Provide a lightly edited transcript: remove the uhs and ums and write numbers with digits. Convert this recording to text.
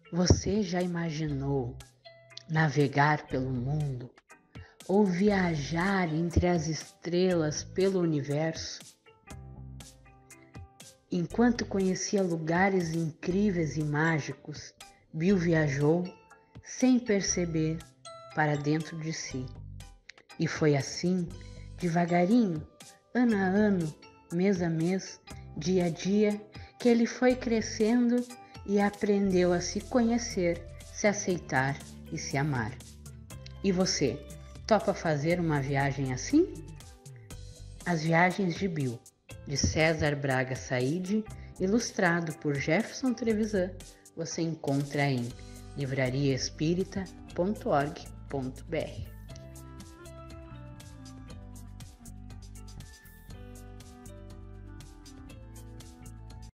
Você já imaginou navegar pelo mundo ou viajar entre as estrelas pelo universo? Enquanto conhecia lugares incríveis e mágicos, Bill viajou sem perceber para dentro de si. E foi assim, devagarinho, ano a ano, mês a mês, dia a dia, que ele foi crescendo e aprendeu a se conhecer, se aceitar e se amar. E você, topa fazer uma viagem assim? As Viagens de Bill, de César Braga Saide, ilustrado por Jefferson Trevisan, você encontra em livrariaespírita.org.br.